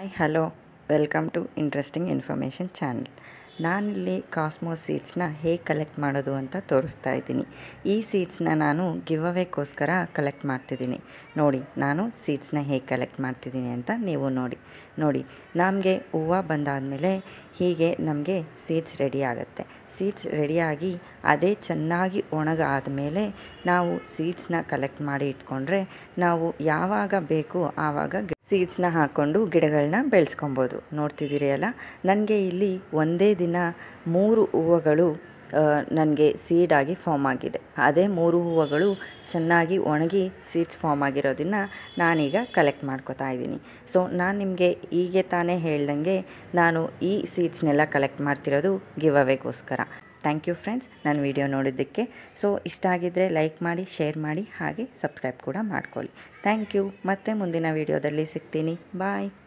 Hi hello welcome to interesting information channel. ನಾನಿಲ್ಲಿ cosmos ಸೀಡ್ಸ್ನ ಹೇಗೆ ಕಲೆಕ್ಟ್ ಮಾಡೋದು ಅಂತ ತೋರಿಸ್ತಾ ಇದ್ದೀನಿ. ಈ ಸೀಡ್ಸ್ನ ನಾನು ಗಿವ್ ಅವೇಗೋಸ್ಕರ ಕಲೆಕ್ಟ್ ಮಾಡ್ತಿದ್ದೀನಿ. ನೋಡಿ ನಾನು ಸೀಡ್ಸ್ನ ಹೇಗೆ ಕಲೆಕ್ಟ್ ಮಾಡ್ತಿದ್ದೀನಿ ಅಂತ ನೀವು ನೋಡಿ ನಮಗೆ ಹೂವು ಬಂದಾದಮೇಲೆ ಹೀಗೆ ನಮಗೆ ಸೀಡ್ಸ್ ರೆಡಿ ಆಗುತ್ತೆ. ಸೀಡ್ಸ್ ರೆಡಿಯಾಗಿ ಅದೇ ಚೆನ್ನಾಗಿ ಒಣಗಾದಮೇಲೆ ನಾವು ಸೀಡ್ಸ್ನ ಕಲೆಕ್ಟ್ ಮಾಡಿ ಇಟ್ಕೊಂಡ್ರೆ ನಾವು ಯಾವಾಗ ಬೇಕು ಆವಾಗ ಸೀಡ್ಸ್ನ ಹಾಕ್ಕೊಂಡು ಗಿಡಗಳನ್ನ ಬೆಳೆಸ್ಕೊಬೋದು. ನೋಡ್ತಿದ್ದೀರಿ ಅಲ್ಲ, ನನಗೆ ಇಲ್ಲಿ ಒಂದೇ ದಿನ 3 ಹೂವುಗಳು ನನಗೆ ಸೀಡಾಗಿ ಫಾರ್ಮ್ ಆಗಿದೆ. ಅದೇ 3 ಹೂವುಗಳು ಚೆನ್ನಾಗಿ ಒಣಗಿ ಸೀಡ್ಸ್ ಫಾರ್ಮ್ ಆಗಿರೋದನ್ನು ನಾನೀಗ ಕಲೆಕ್ಟ್ ಮಾಡ್ಕೋತಾ ಇದ್ದೀನಿ. ಸೊ ನಾನು ನಿಮಗೆ ಹೀಗೆ ತಾನೇ ಹೇಳ್ದಂಗೆ ನಾನು ಈ ಸೀಡ್ಸ್ನೆಲ್ಲ ಕಲೆಕ್ಟ್ ಮಾಡ್ತಿರೋದು ಗಿವ್ ಅವೇಗೋಸ್ಕರ. ಥ್ಯಾಂಕ್ ಯು ಫ್ರೆಂಡ್ಸ್, ನನ್ನ ವಿಡಿಯೋ ನೋಡಿದ್ದಕ್ಕೆ. ಸೊ ಇಷ್ಟ ಆಗಿದ್ದರೆ ಲೈಕ್ ಮಾಡಿ, ಶೇರ್ ಮಾಡಿ, ಹಾಗೆ ಸಬ್ಸ್ಕ್ರೈಬ್ ಕೂಡ ಮಾಡ್ಕೊಳ್ಳಿ. Thank you. ಮತ್ತೆ ಮುಂದಿನ ವಿಡಿಯೋದಲ್ಲಿ ಸಿಗ್ತೀನಿ. ಬಾಯ್.